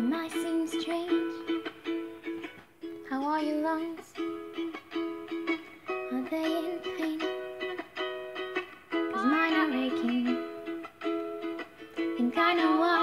might seem strange. How are your lungs? Are they in pain? 'Cause mine are aching. Think I know why.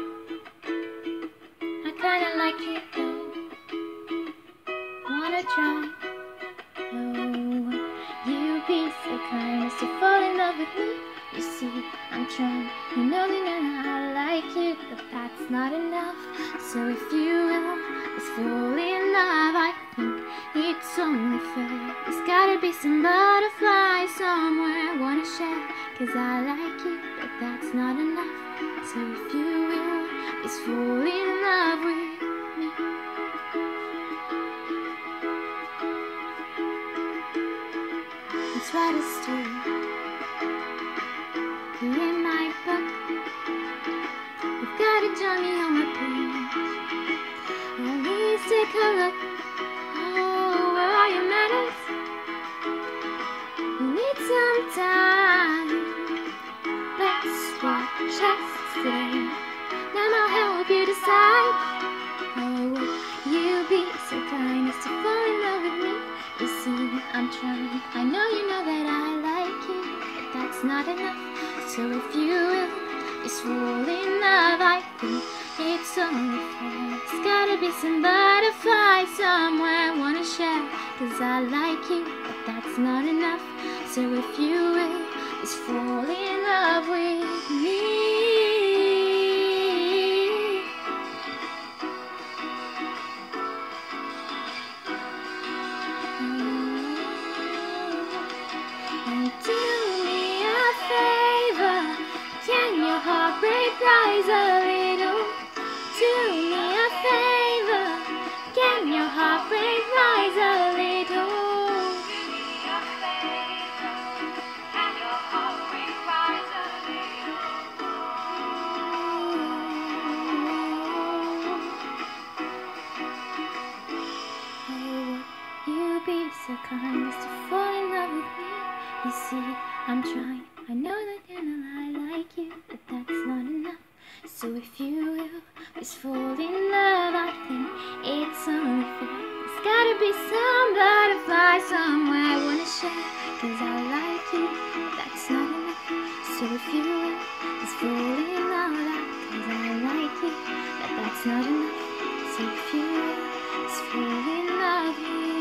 I kinda like you though. Wanna try? Oh, you be so kind as to fall in love with me. You see, I'm trying. You know that I like you, but that's not enough. So if you will just fall in love, I think it's only fair. There's gotta be some butterflies somewhere I wanna share. 'Cause I like you, but that's not enough. So if you will just fall in love with me. Let's write a story in my book. You've got a dummy on my page. At least take a look. Oh, where are your manners? You need some time. Let's watch us today. Then I'll help you decide. Oh, would you be so kind as to fall in love with me? You see, I'm trying. I know you know that I like you, but that's not enough. So if you will just fall in love, I think it's only fair. There's gotta be some butterflies somewhere I wanna share. 'Cause I like you, but that's not enough. So if you will just fall in love with me. And do me a favor, can your heart rate rise a little? Do me a favor, can your heart rate rise a little? Be so kind as to fall in love with me. You see, I'm trying. I know that I like you, but that's not enough. So if you will just fall in love, I think it's only fair. There's gotta be some butterfly somewhere I wanna share. 'Cause I like you, but that's not enough. So if you will just fall in love, 'cause I like you, but that's not enough. So if you will just fall in love with me.